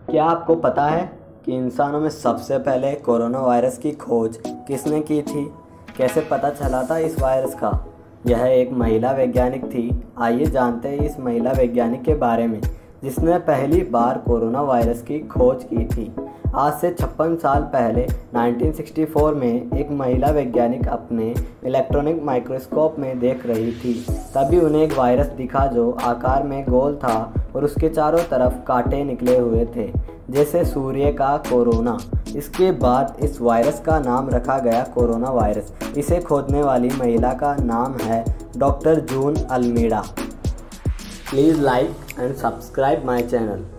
क्या आपको पता है कि इंसानों में सबसे पहले कोरोना वायरस की खोज किसने की थी? कैसे पता चला था इस वायरस का? यह एक महिला वैज्ञानिक थी। आइए जानते हैं इस महिला वैज्ञानिक के बारे में जिसने पहली बार कोरोना वायरस की खोज की थी। आज से 56 साल पहले 1964 में एक महिला वैज्ञानिक अपने इलेक्ट्रॉनिक माइक्रोस्कोप में देख रही थी। तभी उन्हें एक वायरस दिखा जो आकार में गोल था और उसके चारों तरफ कांटे निकले हुए थे, जैसे सूर्य का कोरोना। इसके बाद इस वायरस का नाम रखा गया कोरोना वायरस। इसे खोजने वाली महिला का नाम है doctor June Almeida. Please like and subscribe my channel.